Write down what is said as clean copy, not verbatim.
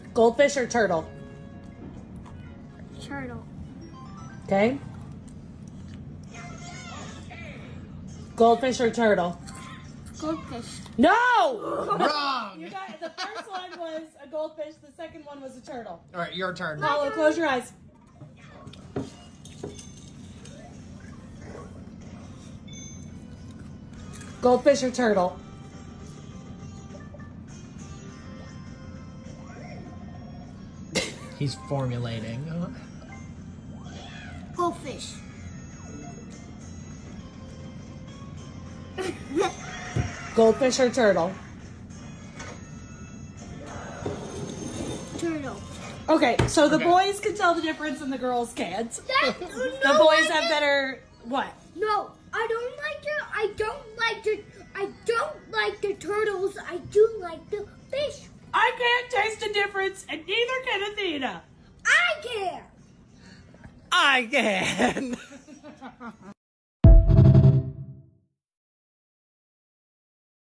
Goldfish or turtle? Turtle. Okay. Goldfish or turtle? Goldfish. No! Wrong! You got, the first one was a goldfish, the second one was a turtle. All right, your turn. Paulo, close your eyes. Goldfish or turtle? He's formulating. Goldfish. Goldfish or turtle? Turtle. Okay, so the Okay. boys can tell the difference and the girls can't. That, The boys have better, what? No, I don't like the turtles. I do like the fish. I can't taste the difference, and neither can Athena. I can. I can.